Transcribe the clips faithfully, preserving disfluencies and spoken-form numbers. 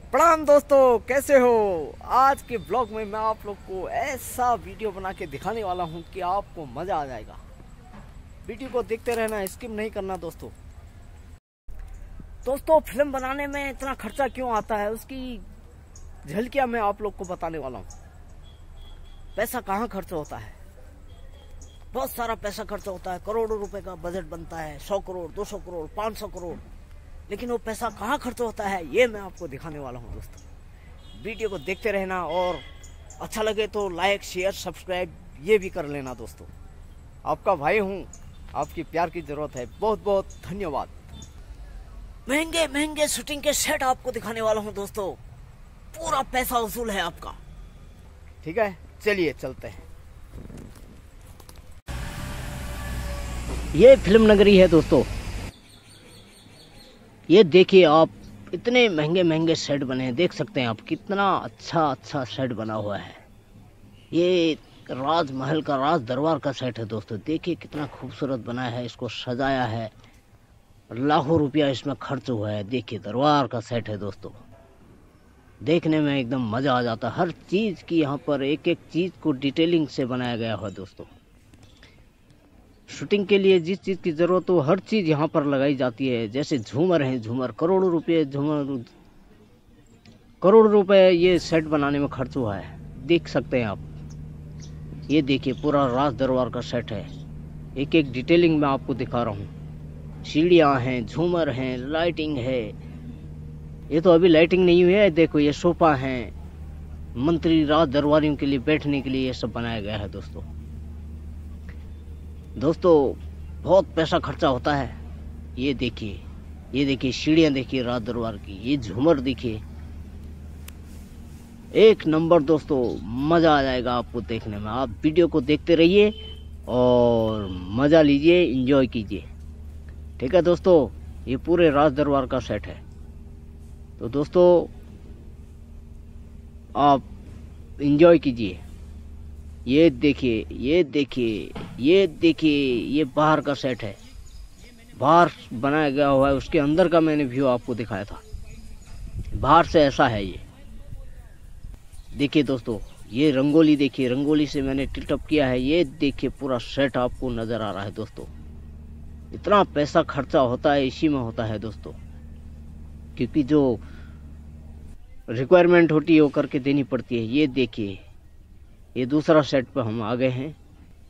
प्रणाम दोस्तों, कैसे हो। आज के ब्लॉग में मैं आप लोग को ऐसा वीडियो बना के दिखाने वाला हूं कि आपको मज़ा आ जाएगा। वीडियो को देखते रहना, स्किप नहीं करना दोस्तों। दोस्तों, फिल्म बनाने में इतना खर्चा क्यों आता है, उसकी झलकियां मैं आप लोग को बताने वाला हूं। पैसा कहाँ खर्च होता है, बहुत सारा पैसा खर्च होता है। करोड़ों रुपए का बजट बनता है, सौ करोड़, दो सौ करोड़, पाँच सौ करोड़, लेकिन वो पैसा कहाँ खर्च होता है ये मैं आपको दिखाने वाला हूँ दोस्तों। वीडियो को देखते रहना और अच्छा लगे तो लाइक, शेयर, सब्सक्राइब ये भी कर लेना दोस्तों। आपका भाई हूँ, आपकी प्यार की ज़रूरत है। बहुत बहुत धन्यवाद। महंगे महंगे शूटिंग के सेट आपको दिखाने वाला हूँ दोस्तों। पूरा पैसा वसूल है आपका। ठीक है, चलिए चलते हैं। ये फिल्म नगरी है दोस्तों। ये देखिए आप, इतने महंगे महंगे सेट बने हैं, देख सकते हैं आप कितना अच्छा अच्छा सेट बना हुआ है। ये राजमहल का, राज दरबार का सेट है दोस्तों। देखिए कितना खूबसूरत बनाया है, इसको सजाया है, लाखों रुपया इसमें खर्च हुआ है। देखिए दरबार का सेट है दोस्तों, देखने में एकदम मज़ा आ जाता है। हर चीज़ की यहाँ पर एक एक चीज़ को डिटेलिंग से बनाया गया हुआ दोस्तों। शूटिंग के लिए जिस चीज़ की ज़रूरत हो हर चीज़ यहाँ पर लगाई जाती है। जैसे झूमर हैं, झूमर करोड़ों रुपए, झूमर करोड़ों रुपए ये सेट बनाने में खर्च हुआ है, देख सकते हैं आप। ये देखिए पूरा राज दरबार का सेट है, एक एक डिटेलिंग में आपको दिखा रहा हूँ। सीढ़ियाँ हैं, झूमर हैं, लाइटिंग है। ये तो अभी लाइटिंग नहीं हुई है। देखो ये सोफा हैं, मंत्री राज दरबारियों के लिए बैठने के लिए ये सब बनाया गया है दोस्तों। दोस्तों बहुत पैसा खर्चा होता है। ये देखिए, ये देखिए सीढ़ियाँ देखिए राज दरबार की, ये झूमर देखिए, एक नंबर दोस्तों। मज़ा आ जाएगा आपको देखने में। आप वीडियो को देखते रहिए और मज़ा लीजिए, एंजॉय कीजिए। ठीक है दोस्तों, ये पूरे राज दरबार का सेट है। तो दोस्तों आप एंजॉय कीजिए। ये देखिए, ये देखिए, ये देखिए, ये बाहर का सेट है, बाहर बनाया गया हुआ है। उसके अंदर का मैंने व्यू आपको दिखाया था, बाहर से ऐसा है ये। देखिए दोस्तों, ये रंगोली देखिए, रंगोली से मैंने टिल्टअप किया है। ये देखिए पूरा सेट आपको नज़र आ रहा है दोस्तों। इतना पैसा खर्चा होता है, इसी में होता है दोस्तों, क्योंकि जो रिक्वायरमेंट होती है वो करके देनी पड़ती है। ये देखिए, ये दूसरा सेट पर हम आ गए हैं।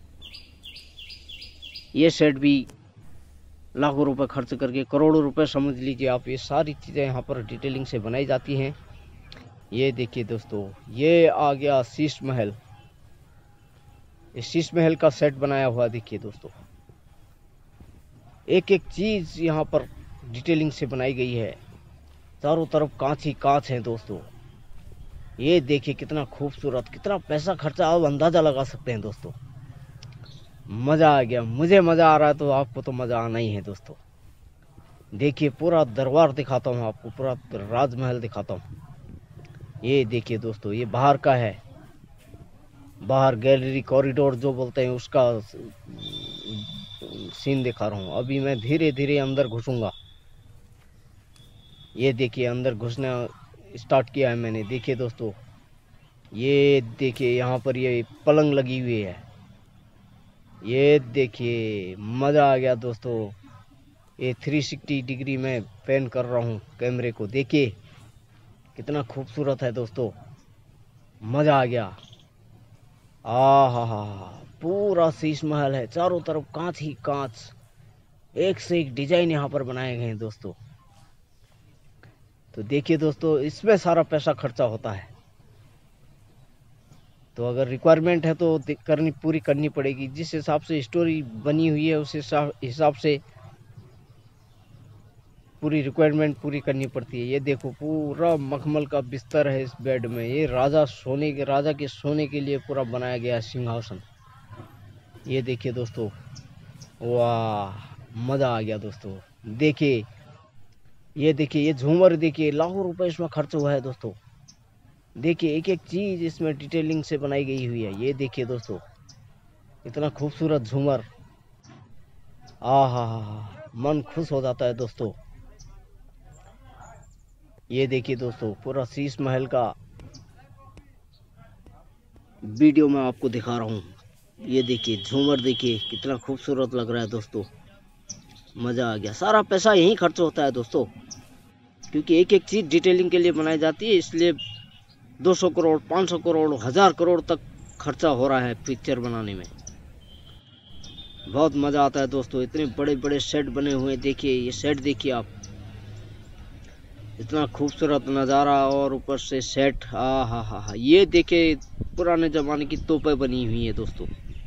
ये सेट भी लाखों रुपए खर्च करके, करोड़ों रुपए समझ लीजिए आप, ये सारी चीज़ें यहाँ पर डिटेलिंग से बनाई जाती हैं। ये देखिए दोस्तों, ये आ गया शीश महल। इस शीश महल का सेट बनाया हुआ देखिए दोस्तों। एक एक चीज़ यहाँ पर डिटेलिंग से बनाई गई है। चारों तरफ कांच ही कांच है दोस्तों। ये देखिए कितना खूबसूरत, कितना पैसा खर्चा, आप अंदाज़ा लगा सकते हैं दोस्तों। मज़ा आ गया, मुझे मज़ा आ रहा है तो आपको तो मज़ा आना ही है दोस्तों। देखिए पूरा दरबार दिखाता हूँ आपको, पूरा राजमहल दिखाता हूँ। ये देखिए दोस्तों, ये बाहर का है, बाहर गैलरी कॉरिडोर जो बोलते हैं उसका सीन दिखा रहा हूँ। अभी मैं धीरे धीरे अंदर घुसूंगा। ये देखिए अंदर घुसना स्टार्ट किया है मैंने। देखिए दोस्तों, ये देखिए यहाँ पर ये पलंग लगी हुई है। ये देखिए मज़ा आ गया दोस्तों। ये तीन सौ साठ डिग्री में पैन कर रहा हूँ कैमरे को। देखिए कितना खूबसूरत है दोस्तों, मज़ा आ गया। आ हा हा पूरा शीश महल है, चारों तरफ कांच ही कांच, एक से एक डिजाइन यहाँ पर बनाए गए हैं दोस्तों। तो देखिए दोस्तों, इसमें सारा पैसा खर्चा होता है। तो अगर रिक्वायरमेंट है तो करनी पूरी करनी पड़ेगी। जिस हिसाब से स्टोरी बनी हुई है उस हिसाब से पूरी रिक्वायरमेंट पूरी करनी पड़ती है। ये देखो पूरा मखमल का बिस्तर है इस बेड में। ये राजा सोने के राजा के सोने के लिए पूरा बनाया गया सिंहासन। ये देखिए दोस्तों, वाह मज़ा आ गया दोस्तों। देखिए, ये देखिए, ये झूमर देखिए, लाखों रुपए इसमें खर्च हुआ है दोस्तों। देखिए एक एक चीज़ इसमें डिटेलिंग से बनाई गई हुई है। ये देखिए दोस्तों, इतना खूबसूरत झूमर, आ हा हा हा, मन खुश हो जाता है दोस्तों। ये देखिए दोस्तों, पूरा शीश महल का वीडियो मैं आपको दिखा रहा हूँ। ये देखिए झूमर, देखिए कितना खूबसूरत लग रहा है दोस्तों, मज़ा आ गया। सारा पैसा यहीं खर्च होता है दोस्तों, क्योंकि एक एक चीज़ डिटेलिंग के लिए बनाई जाती है, इसलिए दो सौ करोड़, पाँच सौ करोड़, हज़ार करोड़ तक खर्चा हो रहा है पिक्चर बनाने में। बहुत मज़ा आता है दोस्तों। इतने बड़े बड़े सेट बने हुए हैं, देखिए ये सेट देखिए आप, इतना खूबसूरत नज़ारा, और ऊपर से सेट, हाँ हाँ हाँ हाँ। ये देखिए पुराने ज़माने की तोपें बनी हुई हैं दोस्तों,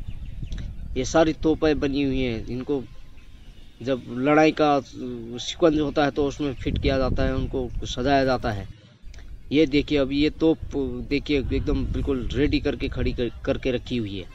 ये सारी तोपें बनी हुई हैं। इनको जब लड़ाई का शिकंज होता है तो उसमें फिट किया जाता है, उनको सजाया जाता है। ये देखिए अब ये तोप देखिए एकदम बिल्कुल रेडी करके खड़ी कर, करके रखी हुई है।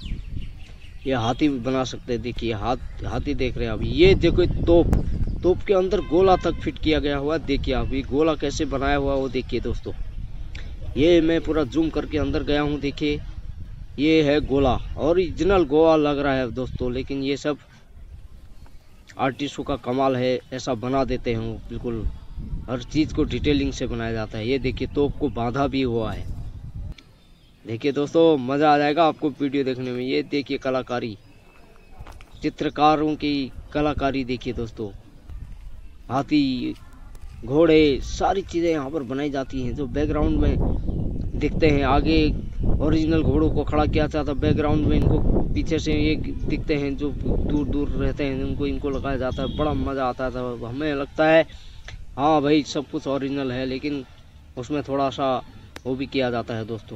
ये हाथी बना सकते हैं, देखिए हाथ हाथी देख रहे हैं आप। ये देखो तोप, तोप के अंदर गोला तक फिट किया गया हुआ, देखिए आप ये गोला कैसे बनाया हुआ वो देखिए दोस्तों। ये मैं पूरा जूम करके अंदर गया हूँ, देखिए ये है गोला, ओरिजिनल गोला लग रहा है दोस्तों, लेकिन ये सब आर्टिस्टों का कमाल है, ऐसा बना देते हैं बिल्कुल, हर चीज़ को डिटेलिंग से बनाया जाता है। ये देखिए तोप को बांधा भी हुआ है। देखिए दोस्तों मज़ा आ जाएगा आपको वीडियो देखने में। ये देखिए कलाकारी, चित्रकारों की कलाकारी देखिए दोस्तों, हाथी, घोड़े, सारी चीज़ें यहाँ पर बनाई जाती हैं। जो बैकग्राउंड में दिखते हैं, आगे ओरिजिनल घोड़ों को खड़ा किया जाता है, बैकग्राउंड में इनको पीछे से ये दिखते हैं जो दूर दूर रहते हैं, उनको इनको लगाया जाता है। बड़ा मज़ा आता था, हमें लगता है हाँ भाई सब कुछ ओरिजिनल है, लेकिन उसमें थोड़ा सा वो भी किया जाता है दोस्तों।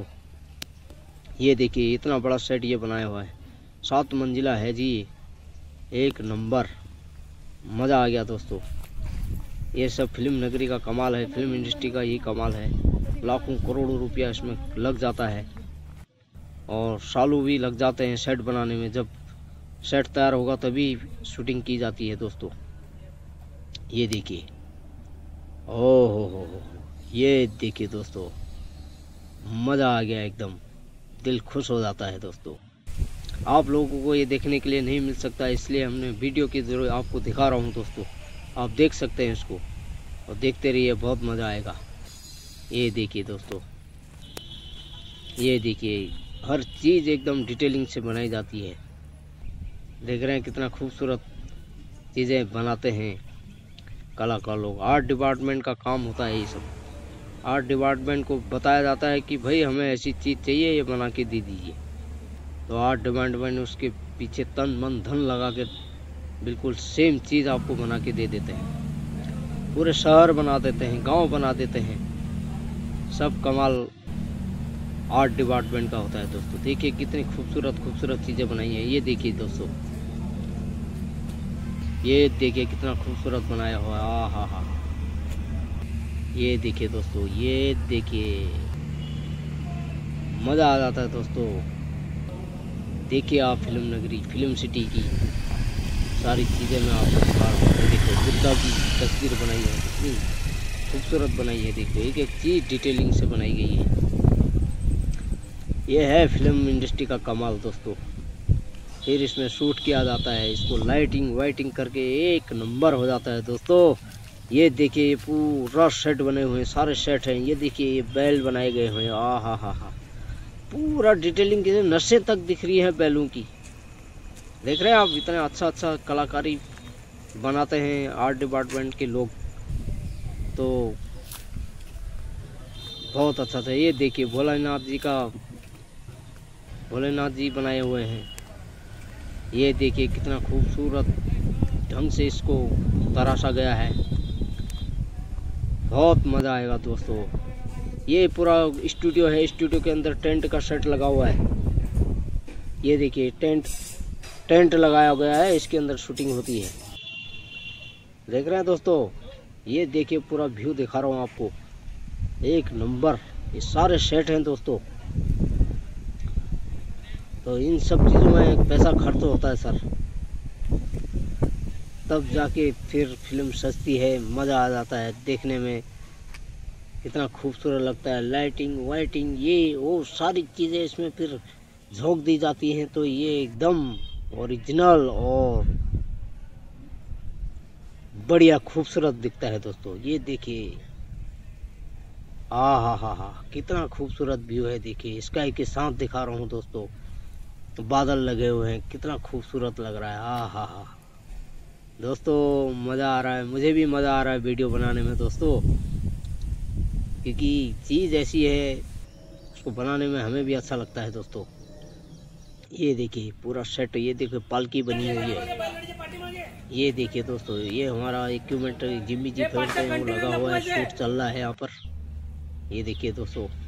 ये देखिए इतना बड़ा सेट ये बनाया हुआ है, सात मंजिला है जी, एक नंबर, मज़ा आ गया दोस्तों। ये सब फिल्म नगरी का कमाल है, फिल्म इंडस्ट्री का यही कमाल है। लाखों करोड़ों रुपया इसमें लग जाता है, और सालों भी लग जाते हैं सेट बनाने में। जब सेट तैयार होगा तभी शूटिंग की जाती है दोस्तों। ये देखिए, ओह हो हो हो, ये देखिए दोस्तों, मज़ा आ गया एकदम, दिल खुश हो जाता है दोस्तों। आप लोगों को ये देखने के लिए नहीं मिल सकता, इसलिए हमने वीडियो के जरिए आपको दिखा रहा हूँ दोस्तों। आप देख सकते हैं इसको और देखते रहिए, बहुत मज़ा आएगा। ये देखिए दोस्तों, ये देखिए हर चीज़ एकदम डिटेलिंग से बनाई जाती है। देख रहे हैं कितना खूबसूरत चीज़ें बनाते हैं कलाकार लोग। आर्ट डिपार्टमेंट का काम होता है ये सब। आर्ट डिपार्टमेंट को बताया जाता है कि भाई हमें ऐसी चीज़ चाहिए, ये बना के दे दीजिए, तो आर्ट डिपार्टमेंट उसके पीछे तन मन धन लगा के बिल्कुल सेम चीज़ आपको बना के दे देते हैं। पूरे शहर बना देते हैं, गांव बना देते हैं, सब कमाल आर्ट डिपार्टमेंट का होता है दोस्तों। देखिए कितनी खूबसूरत खूबसूरत चीज़ें बनाई हैं। ये देखिए दोस्तों, ये देखिए कितना खूबसूरत बनाया हुआ है, आ हा हा। ये देखिए दोस्तों, ये देखिए मज़ा आ जाता है दोस्तों। देखिए आप फिल्म नगरी, फिल्म सिटी की सारी चीज़ें मैं आपको दिखा रहा हूँ। देखो बुद्धा की तस्वीर बनाई है, कितनी खूबसूरत बनाई है। देखो एक एक चीज़ डिटेलिंग से बनाई गई है। ये है फिल्म इंडस्ट्री का कमाल दोस्तों। फिर इसमें शूट किया जाता है, इसको लाइटिंग वाइटिंग करके एक नंबर हो जाता है दोस्तों। ये देखिए पूरा सेट बने हुए हैं, सारे सेट हैं। ये देखिए ये बैल बनाए गए हुए हैं, आ हा हा हा, पूरा डिटेलिंग की, नसें तक दिख रही हैं बैलों की। देख रहे हैं आप, इतना अच्छा अच्छा कलाकारी बनाते हैं आर्ट डिपार्टमेंट के लोग, तो बहुत अच्छा था। ये देखिए भोलेनाथ जी का, भोलेनाथ जी बनाए हुए हैं। ये देखिए कितना खूबसूरत ढंग से इसको तराशा गया है, बहुत मज़ा आएगा दोस्तों। ये पूरा स्टूडियो है, स्टूडियो के अंदर टेंट का सेट लगा हुआ है। ये देखिए टेंट टेंट लगाया गया है, इसके अंदर शूटिंग होती है। देख रहे हैं दोस्तों, ये देखिए पूरा व्यू दिखा रहा हूँ आपको, एक नंबर। ये सारे सेट हैं दोस्तों, तो इन सब चीज़ों में पैसा खर्च होता है सर, तब जाके फिर फिल्म सस्ती है, मज़ा आ जाता है देखने में, कितना खूबसूरत लगता है। लाइटिंग वाइटिंग ये वो सारी चीज़ें इसमें फिर झोंक दी जाती हैं, तो ये एकदम ओरिजिनल और बढ़िया खूबसूरत दिखता है दोस्तों। ये देखिए हाँ हाँ हाँ हाँ, कितना खूबसूरत व्यू है। देखिए स्काई के साथ दिखा रहा हूँ दोस्तों, बादल लगे हुए हैं, कितना खूबसूरत लग रहा है। हाँ हाँ हाँ दोस्तों, मज़ा आ रहा है, मुझे भी मज़ा आ रहा है वीडियो बनाने में दोस्तों, क्योंकि चीज़ ऐसी है उसको बनाने में हमें भी अच्छा लगता है दोस्तों। ये देखिए पूरा सेट, ये देखिए पालकी बनी हुई है। ये देखिए दोस्तों, ये हमारा इक्विपमेंट जिम्मी जी फिल्म पे वो लगा हुआ है, शूट चल रहा है यहाँ पर। ये देखिए दोस्तों।